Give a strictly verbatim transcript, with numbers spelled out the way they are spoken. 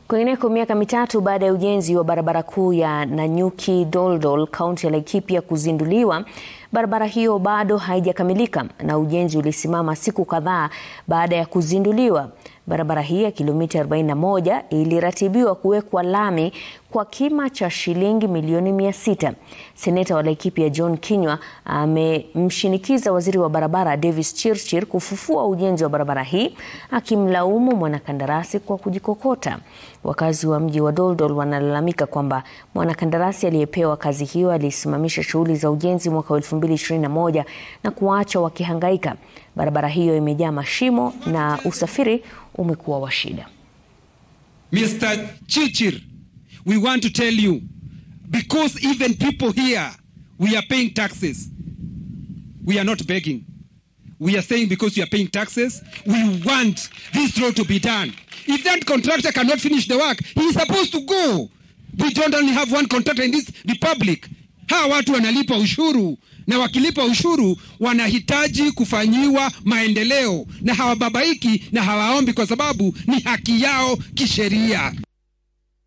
Kwingineko, miaka mitatu baada ya ujenzi wa barabara kuu ya Nanyuki Doldol, kaunti ya Laikipia kuzinduliwa, barabara hiyo bado haijakamilika na ujenzi ulisimama siku kadhaa baada ya kuzinduliwa. Barabara hii ya kilomita arobaini na moja iliratibiwa kuwekwa lami kwa kima cha shilingi milioni mia sita. Seneta wa Laikipia John Kinyua amemshinikiza waziri wa barabara Davis Chirchir kufufua ujenzi wa barabara hii, akimlaumu mwanakandarasi kwa kujikokota. Wakazi wa mji wa Doldol wanalalamika kwamba mwanakandarasi aliyepewa kazi hiyo alisimamisha shughuli za ujenzi mwaka elfu mbili ishirini na moja na kuacha wakihangaika. Barabara hiyo imejaa mashimo na usafiri umekuwa wa shida. Mister Chirchir, we want to tell you, because even people here, we are paying taxes. We are not begging. We are saying because we are paying taxes, we want this road to be done. If that contractor cannot finish the work, he is supposed to go. We don't only have one contractor in this republic. Hawa watu wanalipa ushuru, na wakilipa ushuru wanahitaji kufanyiwa maendeleo, na hawababaiki na hawaombi kwa sababu ni haki yao kisheria.